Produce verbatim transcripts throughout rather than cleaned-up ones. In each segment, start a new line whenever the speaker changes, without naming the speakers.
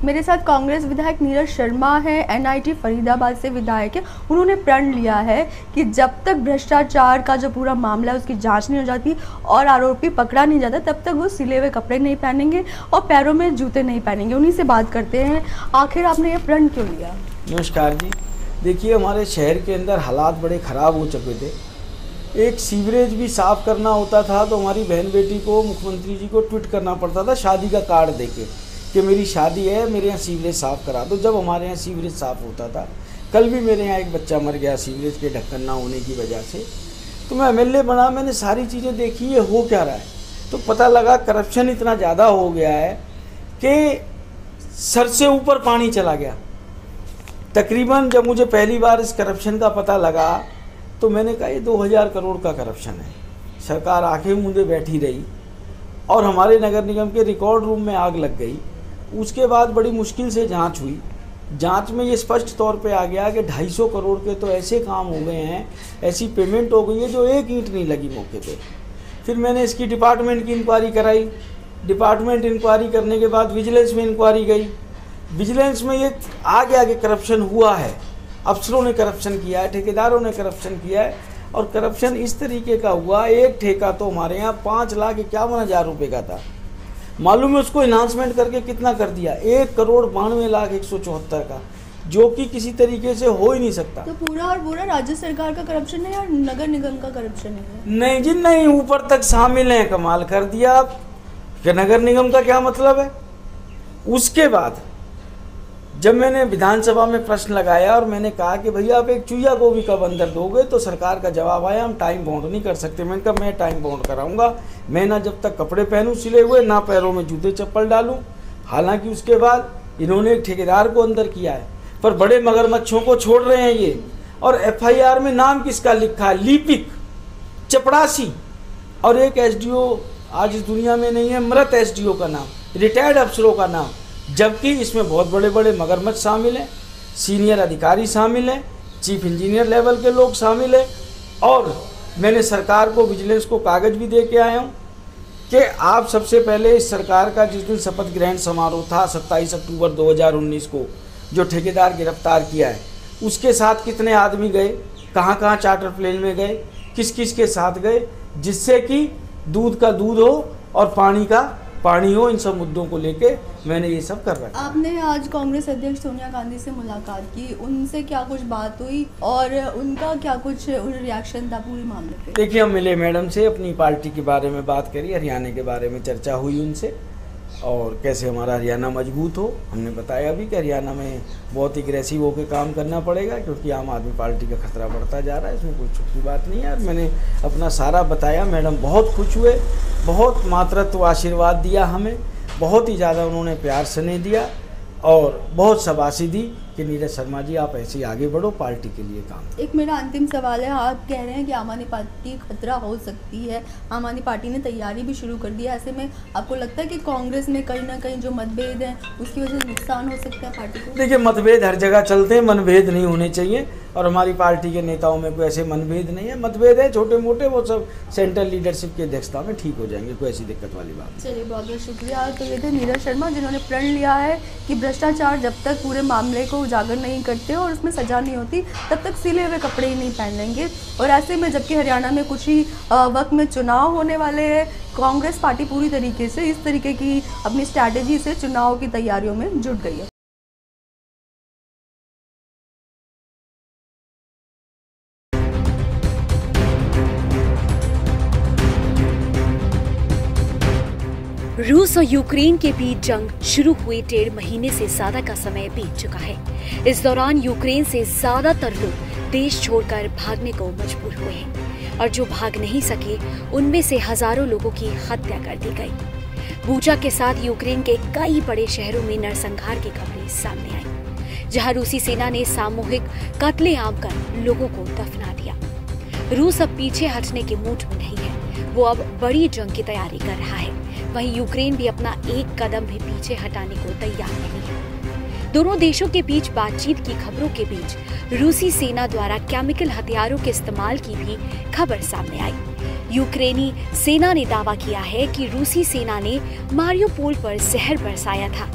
मेरे साथ कांग्रेस विधायक नीरज शर्मा है, एनआईटी फरीदाबाद से विधायक है। उन्होंने प्रण लिया है कि जब तक भ्रष्टाचार का जो पूरा मामला है उसकी जांच नहीं हो जाती और आरोपी पकड़ा नहीं जाता तब तक वो सिले हुए कपड़े नहीं पहनेंगे और पैरों में जूते नहीं पहनेंगे। उन्हीं से बात करते हैं, आखिर आपने ये प्रण क्यों लिया?
नमस्कार जी, देखिए हमारे शहर के अंदर हालात बड़े ख़राब हो चुके थे। एक सीवरेज भी साफ़ करना होता था तो हमारी बहन बेटी को मुख्यमंत्री जी को ट्वीट करना पड़ता था शादी का कार्ड देके कि मेरी शादी है, मेरे यहाँ सीवरेज साफ़ करा दो। जब हमारे यहाँ सीवरेज साफ़ होता था, कल भी मेरे यहाँ एक बच्चा मर गया सीवरेज के ढक्कन ना होने की वजह से। तो मैं एमएलए बना, मैंने सारी चीज़ें देखी, ये हो क्या रहा है। तो पता लगा करप्शन इतना ज़्यादा हो गया है कि सर से ऊपर पानी चला गया। तकरीबन जब मुझे पहली बार इस करप्शन का पता लगा तो मैंने कहा ये दो हज़ार करोड़ का करप्शन है। सरकार आंखें मूंदे बैठी रही और हमारे नगर निगम के रिकॉर्ड रूम में आग लग गई। उसके बाद बड़ी मुश्किल से जांच हुई। जांच में ये स्पष्ट तौर पे आ गया कि ढाई सौ करोड़ के तो ऐसे काम हो गए हैं, ऐसी पेमेंट हो गई है जो एक ईंट नहीं लगी मौके पे। फिर मैंने इसकी डिपार्टमेंट की इंक्वायरी कराई। डिपार्टमेंट इंक्वायरी करने के बाद विजिलेंस में इंक्वायरी गई। विजिलेंस में ये आ गया कि करप्शन हुआ है, अफसरों ने करप्शन किया है, ठेकेदारों ने करप्शन किया है। और करप्शन इस तरीके का हुआ, एक ठेका तो हमारे यहाँ पाँच लाख इक्यावन हज़ार रुपये का था। मालूम है उसको इन्हांसमेंट करके कितना कर दिया, एक करोड़ बानवे लाख एक सौ चौहत्तर का, जो कि किसी तरीके से हो ही नहीं सकता।
तो पूरा और पूरा राज्य सरकार का करप्शन है या नगर निगम का करप्शन है?
नहीं जी नहीं, ऊपर तक शामिल हैं। कमाल कर दिया आप कि नगर निगम का क्या मतलब है। उसके बाद जब मैंने विधानसभा में प्रश्न लगाया और मैंने कहा कि भैया आप एक चुईया को भी कब अंदर दोगे, तो सरकार का जवाब आया हम टाइम बाउंड नहीं कर सकते। मैंने कहा मैं टाइम बाउंड कराऊंगा, मैं ना जब तक कपड़े पहनूं सिले हुए, ना पैरों में जूते चप्पल डालूं। हालांकि उसके बाद इन्होंने एक ठेकेदार को अंदर किया है, पर बड़े मगरमच्छों को छोड़ रहे हैं ये। और एफ आई आर में नाम किसका लिखा है, लिपिक, चपड़ासी और एक एस डी ओ आज इस दुनिया में नहीं है, मृत एस डी ओ का नाम, रिटायर्ड अफसरों का नाम। जबकि इसमें बहुत बड़े बड़े मगरमच्छ शामिल हैं, सीनियर अधिकारी शामिल हैं, चीफ इंजीनियर लेवल के लोग शामिल हैं। और मैंने सरकार को, विजिलेंस को कागज़ भी दे के आया हूँ कि आप सबसे पहले इस सरकार का जिस दिन शपथ ग्रहण समारोह था सत्ताईस अक्टूबर दो हज़ार उन्नीस को, जो ठेकेदार गिरफ्तार किया है, उसके साथ कितने आदमी गए, कहाँ कहाँ चार्टर प्लेन में गए, किस किस के साथ गए, जिससे कि दूध का दूध हो और पानी का पानी हो। इन सब मुद्दों को लेके मैंने ये सब कर रखा है।
आपने आज कांग्रेस अध्यक्ष सोनिया गांधी से मुलाकात की, उनसे क्या कुछ बात हुई और उनका क्या कुछ रिएक्शन था पूरे मामले पे?
देखिए हम मिले मैडम से, अपनी पार्टी के बारे में बात करी, हरियाणा के बारे में चर्चा हुई उनसे और कैसे हमारा हरियाणा मजबूत हो। हमने बताया भी कि हरियाणा में बहुत एग्रेसिव होकर काम करना पड़ेगा क्योंकि आम आदमी पार्टी का खतरा बढ़ता जा रहा है, इसमें कोई छुपी बात नहीं है। मैंने अपना सारा बताया, मैडम बहुत खुश हुए, बहुत मातृत्व आशीर्वाद दिया हमें, बहुत ही ज़्यादा उन्होंने प्यार स्नेह दिया और बहुत शाबाशी दी कि नीरज शर्मा जी आप ऐसे ही आगे बढ़ो, पार्टी के लिए काम।
एक मेरा अंतिम सवाल है, आप कह रहे हैं कि आम आदमी पार्टी खतरा हो सकती है, आम आदमी पार्टी ने तैयारी भी शुरू कर दी है, ऐसे में आपको लगता है कि कांग्रेस में कहीं ना कहीं जो मतभेद हैं उसकी वजह से नुकसान हो सकता है पार्टी को?
देखिए मतभेद हर जगह चलते हैं, मनभेद नहीं होने चाहिए और हमारी पार्टी के नेताओं में कोई ऐसे मनभेद नहीं है। मतभेद है छोटे मोटे, वो सब सेंट्रल लीडरशिप की अध्यक्षता में ठीक हो जाएंगे, कोई ऐसी दिक्कत वाली बात।
चलिए बहुत बहुत शुक्रिया। तो ये थे नीरज शर्मा जिन्होंने प्रण लिया है कि भ्रष्टाचार जब तक पूरे मामले को उजागर नहीं करते और उसमें सजा नहीं होती तब तक सिले हुए कपड़े ही नहीं पहनेंगे। और ऐसे में जबकि हरियाणा में कुछ ही वक्त में चुनाव होने वाले हैं, कांग्रेस पार्टी पूरी तरीके से इस तरीके की अपनी स्ट्रैटेजी से चुनाव की तैयारियों में जुट गई है।
रूस और यूक्रेन के बीच जंग शुरू हुए डेढ़ महीने से ज्यादा का समय बीत चुका है। इस दौरान यूक्रेन से ज्यादातर लोग देश छोड़कर भागने को मजबूर हुए हैं और जो भाग नहीं सके उनमें से हजारों लोगों की हत्या कर दी गई। बूचा के साथ यूक्रेन के कई बड़े शहरों में नरसंहार की खबरें सामने आई, जहां रूसी सेना ने सामूहिक कत्लेआम कर लोगों को दफना दिया। रूस अब पीछे हटने के मूड में नहीं है, वो अब बड़ी जंग की तैयारी कर रहा है। वहीं यूक्रेन भी अपना एक कदम भी पीछे हटाने को तैयार नहीं है। दोनों देशों के बीच बातचीत की खबरों के बीच रूसी सेना द्वारा केमिकल हथियारों के इस्तेमाल की भी खबर सामने आई। यूक्रेनी सेना ने दावा किया है कि रूसी सेना ने मारियोपोल पर जहर बरसाया था।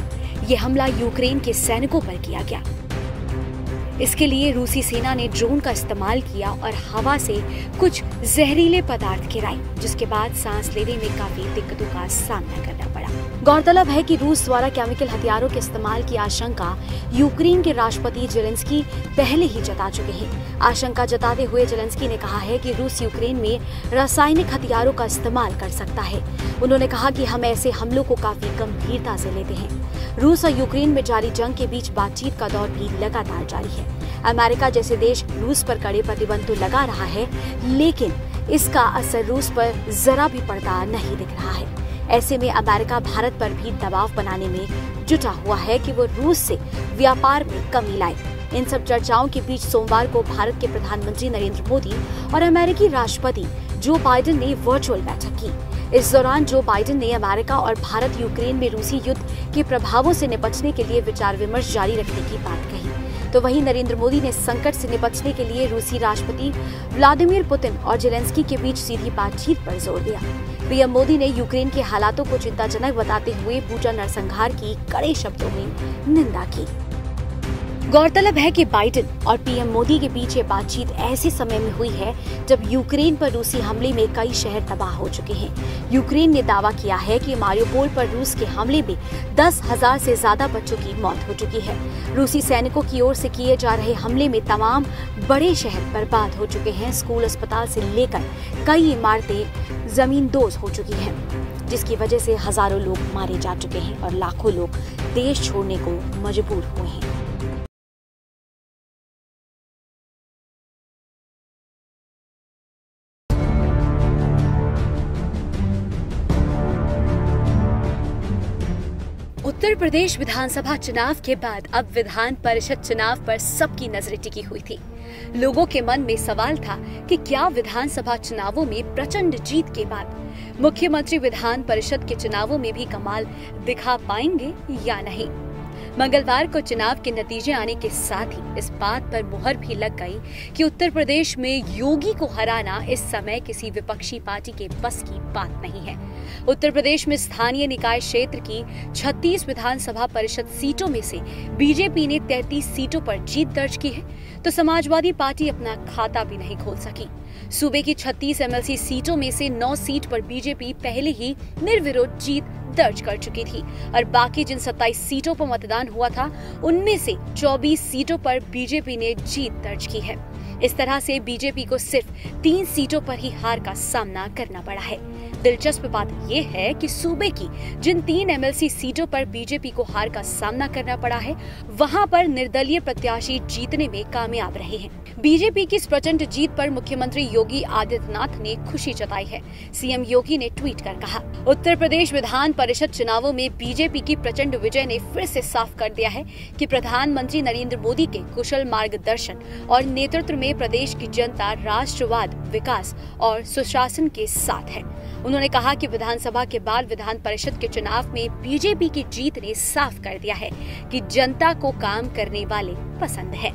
ये हमला यूक्रेन के सैनिकों पर किया गया। इसके लिए रूसी सेना ने ड्रोन का इस्तेमाल किया और हवा से कुछ जहरीले पदार्थ गिराए, जिसके बाद सांस लेने में काफी दिक्कतों का सामना करना पड़ा। गौरतलब है कि रूस द्वारा केमिकल हथियारों के इस्तेमाल की आशंका यूक्रेन के राष्ट्रपति जेलेंस्की पहले ही जता चुके हैं। आशंका जताते हुए जेलेंस्की ने कहा है कि रूस यूक्रेन में रासायनिक हथियारों का इस्तेमाल कर सकता है। उन्होंने कहा कि हम ऐसे हमलों को काफी गंभीरता से लेते हैं। रूस और यूक्रेन में जारी जंग के बीच बातचीत का दौर भी लगातार जारी है। अमेरिका जैसे देश रूस पर कड़े प्रतिबंध तो लगा रहा है, लेकिन इसका असर रूस पर जरा भी पड़ता नहीं दिख रहा है। ऐसे में अमेरिका भारत पर भी दबाव बनाने में जुटा हुआ है कि वो रूस से व्यापार में कमी लाए। इन सब चर्चाओं के बीच सोमवार को भारत के प्रधानमंत्री नरेंद्र मोदी और अमेरिकी राष्ट्रपति जो बाइडेन ने वर्चुअल बैठक की। इस दौरान जो बाइडेन ने अमेरिका और भारत यूक्रेन में रूसी युद्ध के प्रभावों से निपटने के लिए विचार विमर्श जारी रखने की बात कही, तो वहीं नरेंद्र मोदी ने संकट से निपटने के लिए रूसी राष्ट्रपति व्लादिमीर पुतिन और जेलेंस्की के बीच सीधी बातचीत पर जोर दिया। पीएम मोदी ने यूक्रेन के हालातों को चिंताजनक बताते हुए बूचा नरसंहार की कड़े शब्दों में निंदा की। गौरतलब है कि बाइडेन और पीएम मोदी के बीच ये बातचीत ऐसे समय में हुई है जब यूक्रेन पर रूसी हमले में कई शहर तबाह हो चुके हैं। यूक्रेन ने दावा किया है कि मारियोपोल पर रूस के हमले में दस हजार से ज्यादा बच्चों की मौत हो चुकी है। रूसी सैनिकों की ओर से किए जा रहे हमले में तमाम बड़े शहर बर्बाद हो चुके हैं। स्कूल, अस्पताल से लेकर कई इमारतें जमींदोज हो चुकी हैं, जिसकी वजह से हजारों लोग मारे जा चुके हैं और लाखों लोग देश छोड़ने को मजबूर हुए हैं। उत्तर प्रदेश विधानसभा चुनाव के बाद अब विधान परिषद चुनाव पर सबकी नजरें टिकी हुई थी। लोगों के मन में सवाल था कि क्या विधानसभा चुनावों में प्रचंड जीत के बाद मुख्यमंत्री विधान परिषद के चुनावों में भी कमाल दिखा पाएंगे या नहीं। मंगलवार को चुनाव के नतीजे आने के साथ ही इस बात पर मुहर भी लग गई कि उत्तर प्रदेश में योगी को हराना इस समय किसी विपक्षी पार्टी के बस की बात नहीं है। उत्तर प्रदेश में स्थानीय निकाय क्षेत्र की छत्तीस विधानसभा परिषद सीटों में से बीजेपी ने तैंतीस सीटों पर जीत दर्ज की है, तो समाजवादी पार्टी अपना खाता भी नहीं खोल सकी। सूबे की छत्तीस एमएलसी सीटों में से नौ सीट पर बीजेपी पहले ही निर्विरोध जीत दर्ज कर चुकी थी और बाकी जिन सत्ताईस सीटों पर मतदान हुआ था उनमें से चौबीस सीटों पर बीजेपी ने जीत दर्ज की है। इस तरह से बीजेपी को सिर्फ तीन सीटों पर ही हार का सामना करना पड़ा है। दिलचस्प बात यह है कि सूबे की जिन तीन एमएलसी सीटों पर बीजेपी को हार का सामना करना पड़ा है, वहां पर निर्दलीय प्रत्याशी जीतने में कामयाब रहे हैं। बीजेपी की इस प्रचंड जीत पर मुख्यमंत्री योगी आदित्यनाथ ने खुशी जताई है। सीएम योगी ने ट्वीट कर कहा, उत्तर प्रदेश विधान परिषद चुनावों में बीजेपी की प्रचंड विजय ने फिर से साफ कर दिया है कि प्रधानमंत्री नरेंद्र मोदी के कुशल मार्गदर्शन और नेतृत्व में प्रदेश की जनता राष्ट्रवाद, विकास और सुशासन के साथ है। उन्होंने कहा कि विधानसभा के बाद विधान परिषद के चुनाव में बीजेपी की जीत ने साफ कर दिया है कि जनता को काम करने वाले पसंद है।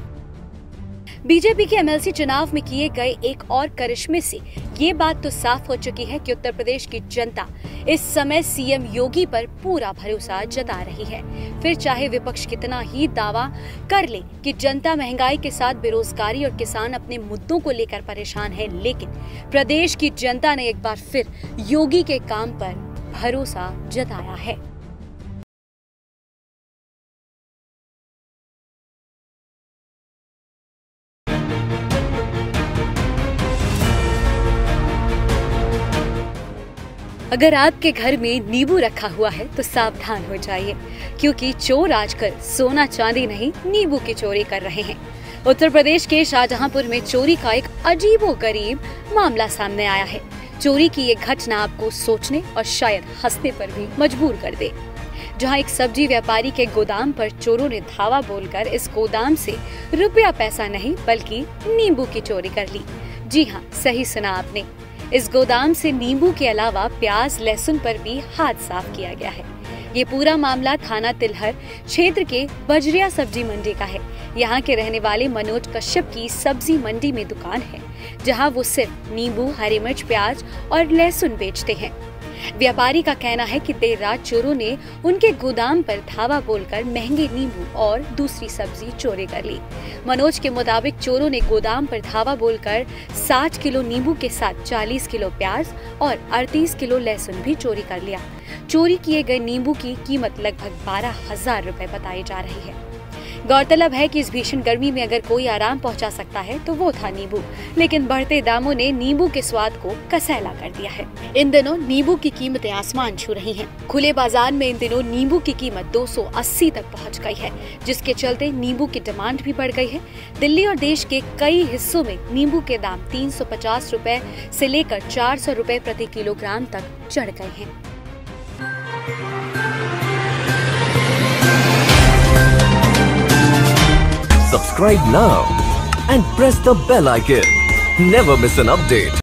बीजेपी के एमएलसी चुनाव में किए गए एक और करिश्मे से ये बात तो साफ हो चुकी है कि उत्तर प्रदेश की जनता इस समय सीएम योगी पर पूरा भरोसा जता रही है। फिर चाहे विपक्ष कितना ही दावा कर ले कि जनता महंगाई के साथ बेरोजगारी और किसान अपने मुद्दों को लेकर परेशान है, लेकिन प्रदेश की जनता ने एक बार फिर योगी के काम पर भरोसा जताया है। अगर आपके घर में नींबू रखा हुआ है तो सावधान हो जाइए, क्योंकि चोर आजकल सोना चांदी नहीं नींबू की चोरी कर रहे हैं। उत्तर प्रदेश के शाहजहांपुर में चोरी का एक अजीबोगरीब मामला सामने आया है। चोरी की ये घटना आपको सोचने और शायद हंसने पर भी मजबूर कर दे। जहां एक सब्जी व्यापारी के गोदाम पर चोरों ने धावा बोलकर इस गोदाम से रुपया पैसा नहीं बल्कि नींबू की चोरी कर ली। जी हाँ, सही सुना आपने। इस गोदाम से नींबू के अलावा प्याज, लहसुन पर भी हाथ साफ किया गया है। ये पूरा मामला थाना तिलहर क्षेत्र के बजरिया सब्जी मंडी का है। यहाँ के रहने वाले मनोज कश्यप की सब्जी मंडी में दुकान है, जहाँ वो सिर्फ नींबू, हरी मिर्च, प्याज और लहसुन बेचते हैं। व्यापारी का कहना है कि देर रात चोरों ने उनके गोदाम पर धावा बोलकर महंगे नींबू और दूसरी सब्जी चोरी कर ली। मनोज के मुताबिक चोरों ने गोदाम पर धावा बोलकर साठ किलो नींबू के साथ चालीस किलो प्याज और अड़तीस किलो लहसुन भी चोरी कर लिया। चोरी किए गए नींबू की कीमत लगभग बारह हजार रुपए बताई जा रही है। गौरतलब है कि इस भीषण गर्मी में अगर कोई आराम पहुंचा सकता है तो वो था नींबू, लेकिन बढ़ते दामों ने नींबू के स्वाद को कसैला कर दिया है। इन दिनों नींबू की कीमतें आसमान छू रही हैं। खुले बाजार में इन दिनों नींबू की कीमत दो सौ अस्सी तक पहुंच गई है, जिसके चलते नींबू की डिमांड भी बढ़ गई है। दिल्ली और देश के कई हिस्सों में नींबू के दाम तीन सौ पचास रुपए से लेकर चार सौ रुपए प्रति किलोग्राम तक चढ़ गए हैं।
Subscribe now and press the bell icon. Never miss an update.